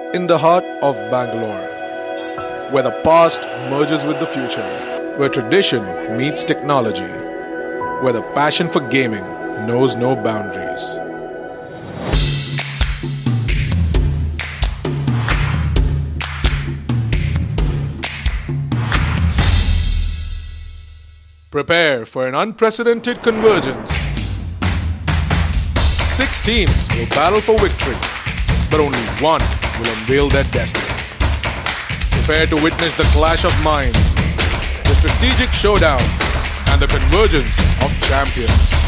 In the heart of Bangalore, where the past merges with the future, where tradition meets technology, where the passion for gaming knows no boundaries. Prepare for an unprecedented convergence. 6 teams will battle for victory, but only one will unveil their destiny. Prepare to witness the clash of minds, the strategic showdown, and the convergence of champions.